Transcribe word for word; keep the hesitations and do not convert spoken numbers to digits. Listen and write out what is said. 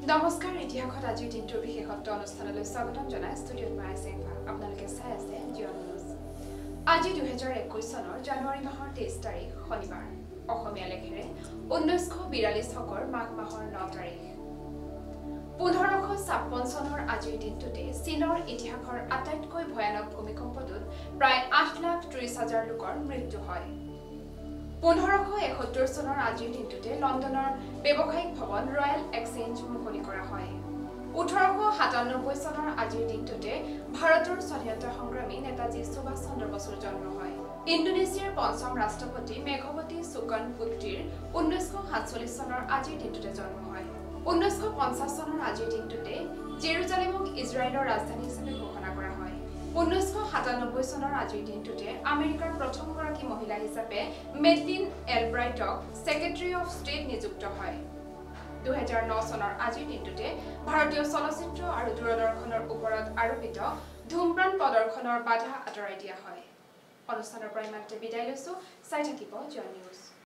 নমস্কাৰ ইতিহাসত আজিৰ দিনটোৰ বিশেষত্ব অনুষ্ঠানলৈ স্বাগতম জনাই ষ্টুডিঅ'ত মই আছেফা আপোনালোকে চাই আছে জিঅ' নিউজ আজি দুই হাজাৰ একৈশ চনৰ জানুৱাৰী মাহৰ তেইছ তাৰিখ শনিবাৰ অসমীয়া লেখেৰে ঊনৈশ বিৰাল্লিছ হকৰ মাঘ মাহৰ ন তাৰিখ পোন্ধৰশ ছাপন্ন চনৰ আজিৰ দিনটোতে চীনৰ ইতিহাসৰ আটাইতকৈ ভয়ানক ভূমিকম্পটোত প্ৰায় আঠ লাখ ত্ৰিশ হাজাৰ লোকৰ মৃত্যু হয় পোন্ধৰশ এসত্তৰ চনৰ আজিৰ দিনটোতে লণ্ডনৰ ব্যৱসায়িক ভৱন ৰয়েল এক্সচেঞ্জ মুকলি কৰা হয় ওঠৰশ সাতানব্বৈ চনৰ আজিৰ দিনটোতে ভাৰতৰ স্বাধীনতা সংগ্ৰামী নেতাজী সুভাষ চন্দ্ৰ বসুৰ জন্ম হয় ইণ্ডোনেছিয়াৰ পঞ্চম ৰাষ্ট্ৰপতি মেঘৱতী সুকৰ্ণপুত্ৰীৰ ঊনৈশ সাতচল্লিছ চনৰ আজিৰ দিনটোতে জন্ম হয় ঊনৈশ পঞ্চাছ চনৰ আজিৰ দিনটোতে জেৰুজালেমক ইজৰাইলৰ ৰাজধানী হিচাপে ঘোষণা কৰা হয় ঊনৈশ সাতানব্বৈ চনৰ আজিৰ দিনটোতে আমেৰিকাৰ প্ৰথমগৰাকী মহিলা হিচাপে মেডলিন এলব্ৰাইটক সেক্ৰেটাৰী অফ ষ্টেট নিযুক্ত হয় দুই হাজাৰ ন চনৰ আজিৰ দিনটোতে ভাৰতীয় চলচ্চিত্ৰ আৰু দূৰদৰ্শনৰ ওপৰত আৰোপিত ধূমপান প্ৰদৰ্শনৰ বাধা আঁতৰাই দিয়া হয় অনুষ্ঠানৰ পৰা ইমানতে বিদায় লৈছো চাই থাকিব জিঅ' নিউজ